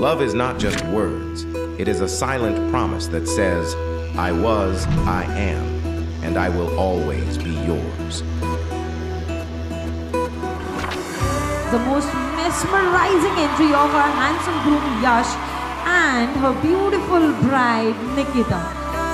Love is not just words. It is a silent promise that says, I was, I am, and I will always be yours. The most mesmerizing entry of our handsome groom Yash and her beautiful bride Nikita.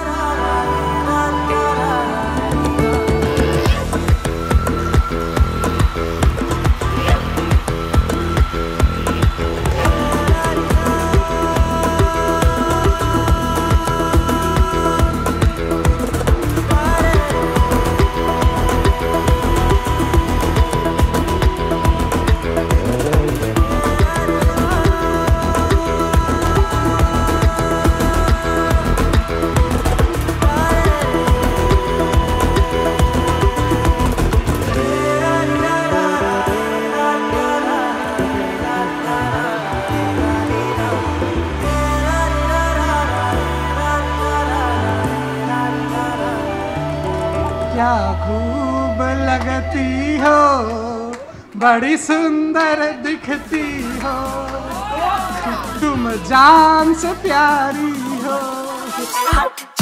क्या खूब लगती हो, बड़ी सुंदर दिखती हो, तुम जान से प्यारी हो।